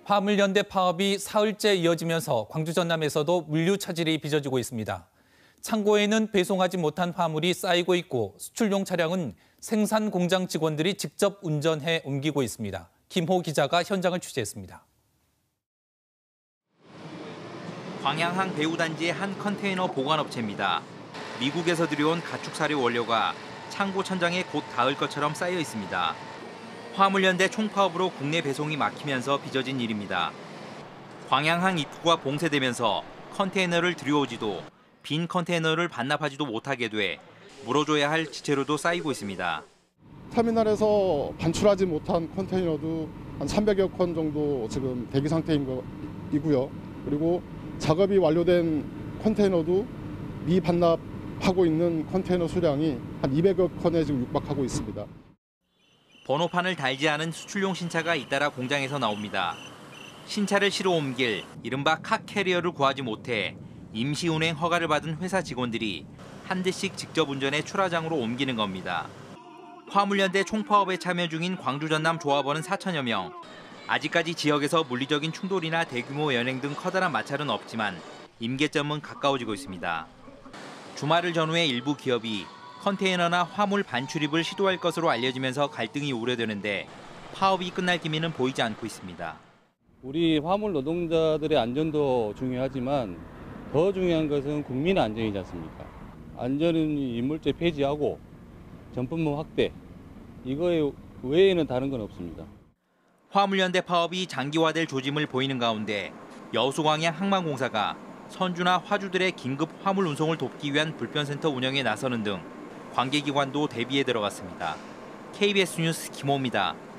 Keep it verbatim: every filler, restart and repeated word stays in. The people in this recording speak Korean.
화물연대 파업이 사흘째 이어지면서 광주 전남에서도 물류 차질이 빚어지고 있습니다. 창고에는 배송하지 못한 화물이 쌓이고 있고 수출용 차량은 생산 공장 직원들이 직접 운전해 옮기고 있습니다. 김호 기자가 현장을 취재했습니다. 광양항 배후단지의 한 컨테이너 보관업체입니다. 미국에서 들여온 가축사료 원료가 창고 천장에 곧 닿을 것처럼 쌓여 있습니다. 화물연대 총파업으로 국내 배송이 막히면서 빚어진 일입니다. 광양항 입구가 봉쇄되면서 컨테이너를 들여오지도 빈 컨테이너를 반납하지도 못하게 돼 물어줘야 할 지체료도 쌓이고 있습니다. 터미널에서 반출하지 못한 컨테이너도 한 삼백여 건 정도 지금 대기 상태인 거이고요. 그리고 작업이 완료된 컨테이너도 미반납하고 있는 컨테이너 수량이 한 이백여 건에 지금 육박하고 있습니다. 번호판을 달지 않은 수출용 신차가 잇따라 공장에서 나옵니다. 신차를 실어 옮길 이른바 카캐리어를 구하지 못해 임시 운행 허가를 받은 회사 직원들이 한 대씩 직접 운전해 출하장으로 옮기는 겁니다. 화물연대 총파업에 참여 중인 광주 전남 조합원은 사천여 명. 아직까지 지역에서 물리적인 충돌이나 대규모 연행 등 커다란 마찰은 없지만 임계점은 가까워지고 있습니다. 주말을 전후해 일부 기업이 컨테이너나 화물 반출입을 시도할 것으로 알려지면서 갈등이 우려되는데 파업이 끝날 기미는 보이지 않고 있습니다. 우리 화물 노동자들의 안전도 중요하지만 더 중요한 것은 국민의 안전이지 않습니까? 안전은 인물제 폐지하고 전품목 확대, 이거 외에는 다른 건 없습니다. 화물연대 파업이 장기화될 조짐을 보이는 가운데 여수광양 항만공사가 선주나 화주들의 긴급 화물 운송을 돕기 위한 불편센터 운영에 나서는 등 관계기관도 대비에 들어갔습니다. 케이비에스 뉴스 김호입니다.